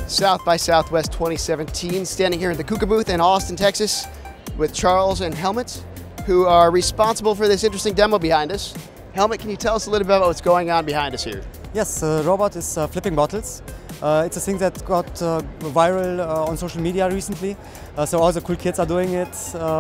South by Southwest 2017, standing here at the KUKA booth in Austin, Texas, with Charles and Helmut, who are responsible for this interesting demo behind us. Helmut, can you tell us a little bit about what's going on behind us here? Yes, the robot is flipping bottles. It's a thing that got viral on social media recently, so all the cool kids are doing it,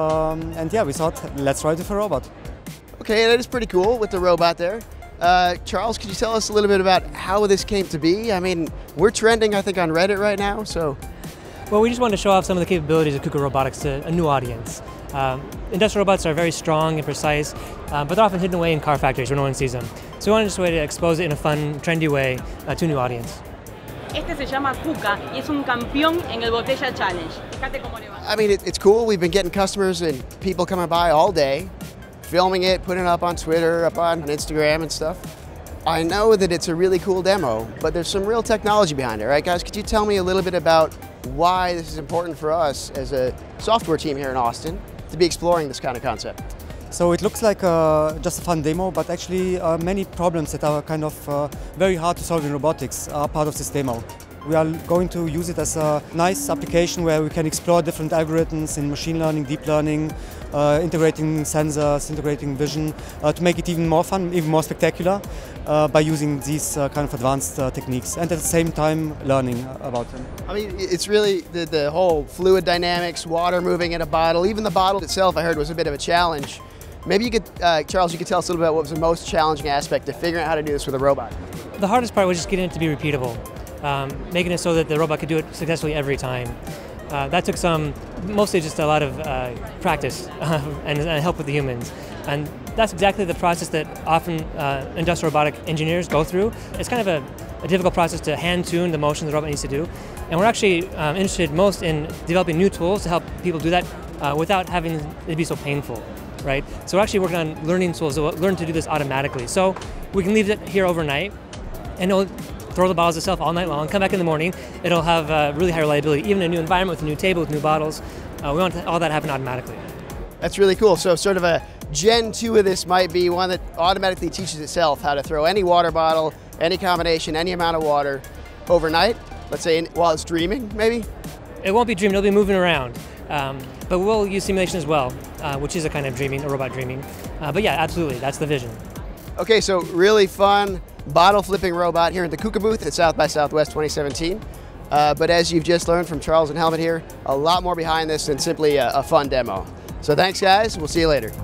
and yeah, we thought, let's try it with a robot. Okay, that is pretty cool with the robot there. Charles, could you tell us a little bit about how this came to be? I mean, we're trending, I think, on Reddit right now, so... Well, we just wanted to show off some of the capabilities of KUKA robotics to a new audience. Industrial robots are very strong and precise, but they're often hidden away in car factories where no one sees them. So we wanted just a way to expose it in a fun, trendy way to a new audience. Este se llama KUKA y es un campeón en el Botella Challenge. Fíjate cómo le va. I mean, it's cool. We've been getting customers and people coming by all day, filming it, putting it up on Twitter, up on Instagram and stuff. I know that it's a really cool demo, but there's some real technology behind it, right, guys? Could you tell me a little bit about why this is important for us as a software team here in Austin to be exploring this kind of concept? So it looks like just a fun demo, but actually many problems that are kind of very hard to solve in robotics are part of this demo. We are going to use it as a nice application where we can explore different algorithms in machine learning, deep learning, integrating sensors, integrating vision, to make it even more fun, even more spectacular by using these kind of advanced techniques and at the same time learning about them. I mean, it's really the whole fluid dynamics, water moving in a bottle, even the bottle itself I heard was a bit of a challenge. Maybe you could, Charles, you could tell us a little bit what was the most challenging aspect of figuring out how to do this with a robot. The hardest part was just getting it to be repeatable, making it so that the robot could do it successfully every time. That took mostly just a lot of practice and help with the humans. And that's exactly the process that often industrial robotic engineers go through. It's kind of a difficult process to hand-tune the motion the robot needs to do. And we're actually interested most in developing new tools to help people do that without having it be so painful. Right? So we're actually working on learning tools that will learn to do this automatically. So we can leave it here overnight, and it'll throw the bottles itself all night long, come back in the morning, it'll have really high reliability, even in a new environment with a new table, with new bottles. We want all that to happen automatically. That's really cool. So sort of a Gen 2 of this might be one that automatically teaches itself how to throw any water bottle, any combination, any amount of water overnight, let's say while it's dreaming, maybe? It won't be dreaming, it'll be moving around. But we'll use simulation as well, which is a kind of dreaming, a robot dreaming. But yeah, absolutely, that's the vision. Okay, so really fun bottle flipping robot here at the KUKA booth at South by Southwest 2017. But as you've just learned from Charles and Helmut here, a lot more behind this than simply a fun demo. So thanks guys, we'll see you later.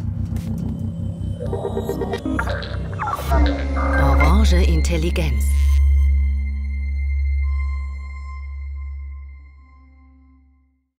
Orange Intelligenz.